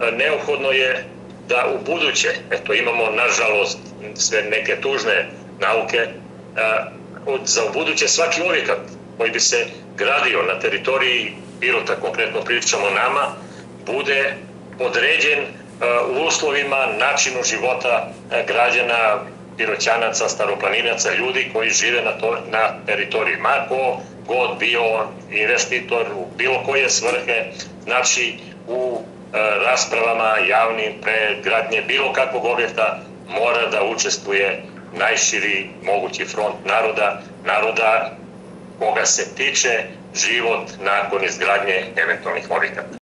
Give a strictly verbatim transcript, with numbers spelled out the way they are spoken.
neophodno je da u buduće, eto imamo nažalost sve neke tužne nauke, za u buduće svaki objekat koji bi se gradio na teritoriji Pirota, konkretno pričamo o nama, bude podređen u uslovima, načinu života građana, Piroćanaca, Staroplaninaca, ljudi koji žive na, to, na teritoriji. Ma ko god bio investitor u bilo koje svrhe, znači u raspravama javnim pre gradnje bilo kakvog objekta mora da učestvuje najširi mogući front naroda, naroda koga se tiče život nakon izgradnje eventualnih objekata.